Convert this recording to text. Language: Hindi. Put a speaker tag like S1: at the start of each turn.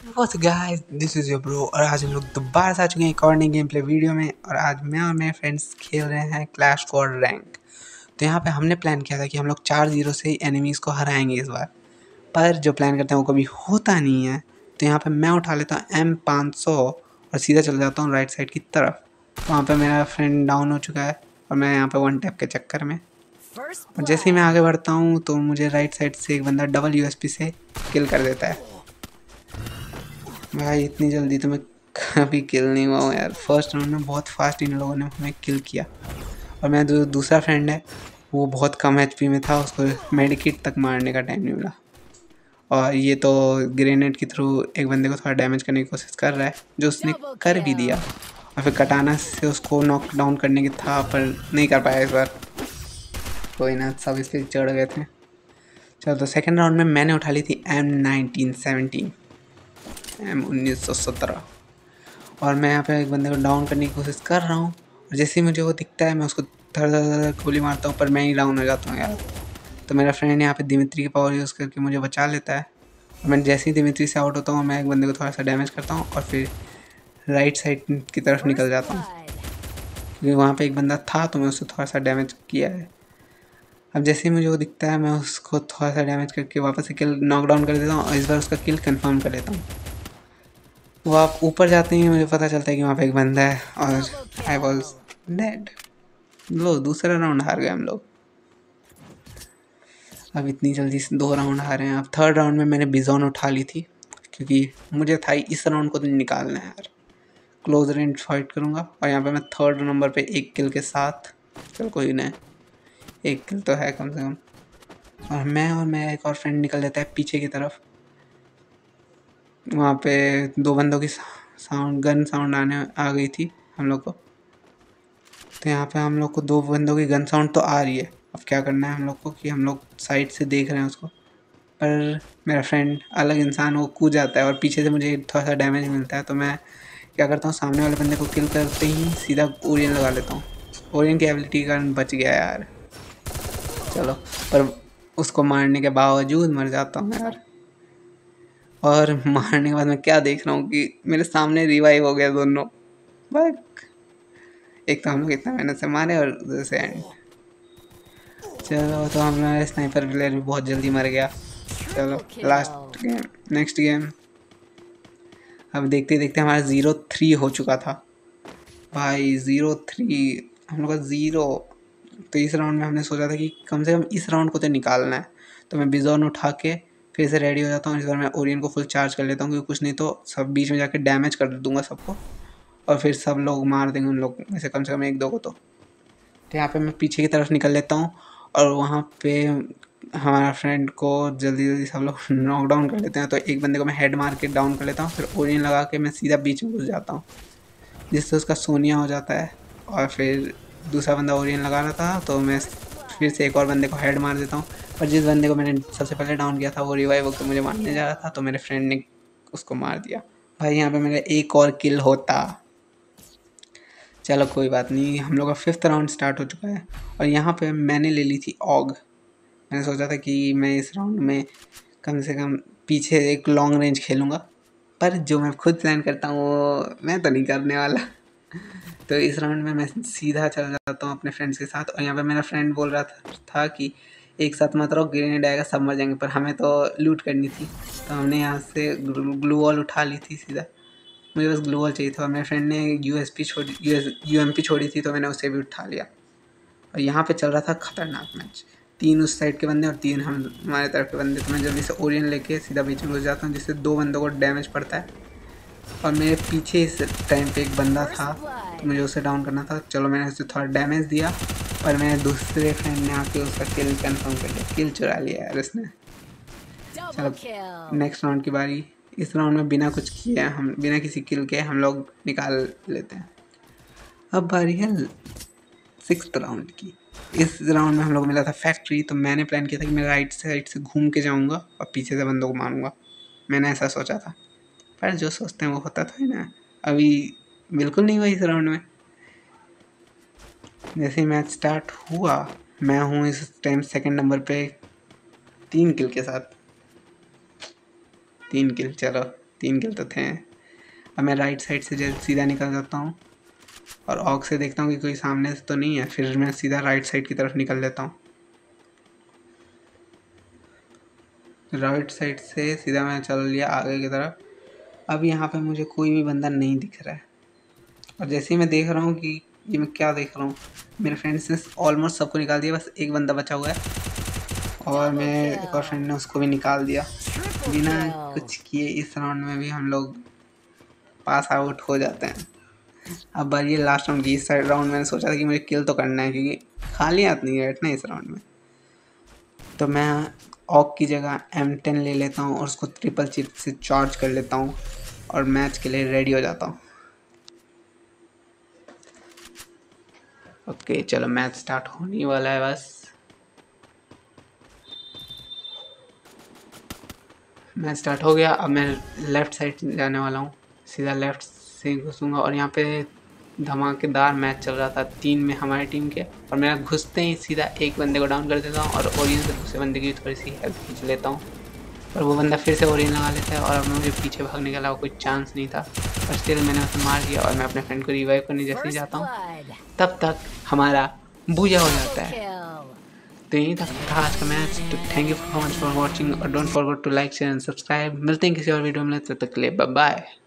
S1: What's guys, this is your bro और आज हम लोग दोबारा से आ चुके हैं एक और नई गेम प्ले वीडियो में। और आज मैं और मेरे फ्रेंड्स खेल रहे हैं क्लैश फॉर रैंक। तो यहाँ पे हमने प्लान किया था कि हम लोग 4-0 से ही एनिमीज़ को हराएंगे इस बार, पर जो प्लान करते हैं वो कभी होता नहीं है। तो यहाँ पे मैं उठा लेता हूँ M500 और सीधा चल जाता हूँ राइट साइड की तरफ। वहाँ पर मेरा फ्रेंड डाउन हो चुका है और मैं यहाँ पर वन टैप के चक्कर में, और जैसे ही मैं आगे बढ़ता हूँ तो मुझे राइट साइड से एक बंदा डबल USP से किल कर देता है। भाई इतनी जल्दी तो मैं कभी किल नहीं हुआ हूँ यार। फर्स्ट राउंड में बहुत फास्ट इन लोगों ने हमें किल किया, और मेरा जो दूसरा फ्रेंड है वो बहुत कम HP में था, उसको मेडिकेट तक मारने का टाइम नहीं मिला। और ये तो ग्रेनेड के थ्रू एक बंदे को थोड़ा डैमेज करने की कोशिश कर रहा है, जो उसने कर भी दिया। और फिर कटाना से उसको नॉक डाउन करने की था, पर नहीं कर पाया इस बार। कोई ना, सब इस पर चढ़ गए थे। चलो, तो सेकेंड राउंड में मैंने उठा ली थी M1917 M1917, और मैं यहाँ पे एक बंदे को डाउन करने की कोशिश कर रहा हूँ। और जैसे ही मुझे वो दिखता है मैं उसको धड़ धड़ धड़ गोली मारता हूँ, पर मैं ही डाउन हो जाता हूँ यार। तो मेरा फ्रेंड यहाँ पे दिमित्री की पावर यूज़ करके मुझे बचा लेता है। और मैं जैसे ही दिमित्री से आउट होता हूँ मैं एक बंदे को थोड़ा सा डैमेज करता हूँ और फिर राइट साइड की तरफ निकल जाता हूँ, क्योंकि वहाँ पर एक बंदा था तो मैं उससे थोड़ा सा डैमेज किया है। अब जैसे ही मुझे वो दिखता है मैं उसको थोड़ा सा डैमेज करके वापस से किल नॉकडाउन कर देता हूँ, और इस बार उसका किल कंफर्म कर लेता हूँ। वो आप ऊपर जाते ही मुझे पता चलता है कि वहाँ पे एक बंदा है, और आई वॉज डेड। लो, दूसरा राउंड हार गए हम लोग। अब इतनी जल्दी से 2 राउंड हारे हैं। अब थर्ड राउंड में मैंने बिजॉन उठा ली थी, क्योंकि मुझे था इस राउंड को तो निकालना है यार। क्लोज रेंज फाइट करूँगा, और यहाँ पे मैं थर्ड नंबर पे 1 किल के साथ। चल कोई नहीं, 1 किल तो है कम से कम। और मेरा एक और फ्रेंड निकल जाता है पीछे की तरफ। वहाँ पे 2 बंदों की गन साउंड आ गई थी हम लोग को। तो यहाँ पे हम लोग को 2 बंदों की गन साउंड तो आ रही है। अब क्या करना है हम लोग को कि हम लोग साइड से देख रहे हैं उसको, पर मेरा फ्रेंड अलग इंसान वो कूद जाता है और पीछे से मुझे थोड़ा सा डैमेज मिलता है। तो मैं क्या करता हूँ, सामने वाले बंदे को किल करते ही सीधा ओरियन लगा लेता हूँ। ओरियन की एबिलिटी के कारण बच गया यार। चलो, पर उसको मारने के बावजूद मर जाता हूँ यार। और मारने के बाद मैं क्या देख रहा हूँ कि मेरे सामने रिवाइव हो गया दोनों। बट एक तो हम लोग इतना मेहनत से मारे और दूसरे से एंड। चलो, तो हमारा स्नाइपर प्लेयर भी बहुत जल्दी मर गया। चलो, लास्ट गेम, नेक्स्ट गेम। अब देखते देखते हमारा 0-3 हो चुका था भाई। 0-3 हम लोग का 0। तो इस राउंड में हमने सोचा था कि कम से कम इस राउंड को तो निकालना है। तो मैं बिजॉन उठा के फिर से रेडी हो जाता हूँ। इस बार मैं ओरियन को फुल चार्ज कर लेता हूँ, क्योंकि कुछ नहीं तो सब बीच में जाके डैमेज कर दूंगा सबको, और फिर सब लोग मार देंगे उन लोग में से कम 1-2 को। तो यहाँ पे मैं पीछे की तरफ निकल लेता हूँ, और वहाँ पे हमारा फ्रेंड को जल्दी जल्दी सब लोग नॉक डाउन कर लेते हैं। तो एक बंदे को मैं हेड मार के डाउन कर लेता हूँ, फिर ओरियन लगा के मैं सीधा बीच में घुस जाता हूँ, जिससे उसका सोनिया हो जाता है। और फिर दूसरा बंदा ओरियन लगा रहा था तो मैं फिर से एक और बंदे को हेड मार देता हूँ। पर जिस बंदे को मैंने सबसे पहले डाउन किया था वो रिवाइव होकर मुझे मारने जा रहा था, तो मेरे फ्रेंड ने उसको मार दिया। भाई यहाँ पे मेरा एक और किल होता। चलो कोई बात नहीं, हम लोग का 5th राउंड स्टार्ट हो चुका है। और यहाँ पे मैंने ले ली थी ऑग। मैंने सोचा था कि मैं इस राउंड में कम से कम पीछे एक लॉन्ग रेंज खेलूँगा, पर जो मैं खुद प्लान करता हूँ वो मैं तो नहीं करने वाला। तो इस राउंड में मैं सीधा चल जाता हूँ अपने फ्रेंड्स के साथ। और यहाँ पे मेरा फ्रेंड बोल रहा था कि एक साथ मत रहो, ग्रेनेड आएगा सब मर जाएंगे, पर हमें तो लूट करनी थी। तो हमने यहाँ से ग्लू वॉल उठा ली थी सीधा। मुझे बस ग्लू वॉल चाहिए था, और मेरे फ्रेंड ने UMP छोड़ी थी तो मैंने उसे भी उठा लिया। और यहाँ पे चल रहा था खतरनाक मैच। 3 उस साइड के बंदे और 3 हमारे तरफ के बंदे। तो मैं जल्दी से ओरियन लेके सीधा बीच में घुस जाता हूँ, जिससे 2 बंदों को डैमेज पड़ता है। और मेरे पीछे इस टाइम पे एक बंदा था तो मुझे उसे डाउन करना था। चलो, मैंने उसे थोड़ा डैमेज दिया, और मेरे दूसरे फ्रेंड ने आके उसका किल कंफर्म कर लिया। किल चुरा लिया यार उसने। चलो, नेक्स्ट राउंड की बारी। इस राउंड में बिना कुछ किए, हम बिना किसी किल के हम लोग निकाल लेते हैं। अब बारी है 6th राउंड की। इस राउंड में हम लोग को मिला था फैक्ट्री। तो मैंने प्लान किया था कि मैं राइट साइड से घूम के जाऊंगा और पीछे से बंदों को मारूंगा। मैंने ऐसा सोचा था, पर जो सोचते हैं वो होता था ही ना। अभी बिल्कुल नहीं हुआ इस राउंड में। जैसे ही मैच स्टार्ट हुआ, मैं हूँ इस टाइम सेकंड नंबर पे 3 किल के साथ। 3 किल, चलो 3 किल तो थे। अब मैं राइट साइड से सीधा निकल जाता हूँ और ऑग से देखता हूँ कि कोई सामने से तो नहीं है, फिर मैं सीधा राइट साइड की तरफ निकल लेता हूँ। राइट साइड से सीधा मैं चल लिया आगे की तरफ। अब यहाँ पे मुझे कोई भी बंदा नहीं दिख रहा है और जैसे ही मैं देख रहा हूँ कि ये मैं क्या देख रहा हूँ, मेरे फ्रेंड्स ने ऑलमोस्ट सबको निकाल दिया, बस एक बंदा बचा हुआ है और मेरे एक और फ्रेंड ने उसको भी निकाल दिया। बिना कुछ किए इस राउंड में भी हम लोग पास आउट हो जाते हैं। अब बारी ये लास्ट राउंड की। इस राउंड मैंने सोचा था कि मुझे किल तो करना है क्योंकि खाली हाथ नहीं बैठना इस राउंड में, तो मैं ऑक की जगह M10 ले लेता हूँ और उसको ट्रिपल चिप से चार्ज कर लेता हूँ और मैच के लिए रेडी हो जाता हूँ। ओके चलो मैच स्टार्ट होने वाला है बस। मैच स्टार्ट हो गया। अब मैं लेफ़्ट साइड जाने वाला हूँ, सीधा लेफ़्ट से घुसूँगा और यहाँ पे धमाकेदार मैच चल रहा था 3 में हमारी टीम के, और मैं घुसते ही सीधा एक बंदे को डाउन कर देता हूँ और ओरियन से दूसरे बंदे की थोड़ी सी हेल्प खींच लेता हूँ, और वो बंदा फिर से ओरियन लगा लेता है और अब मुझे पीछे भागने के अलावा कोई चांस नहीं था, पर स्टिल मैंने उसे मार दिया और मैं अपने फ्रेंड को रिवाइव करने जैसे ही जाता हूँ तब तक हमारा बूजा हो जाता है। तो यहीं तक था आज का मैच। तो thank you for much for watching और don't forget to like share and subscribe. मिलते हैं किसी और वीडियो में, तब तक के लिए बाय बाय।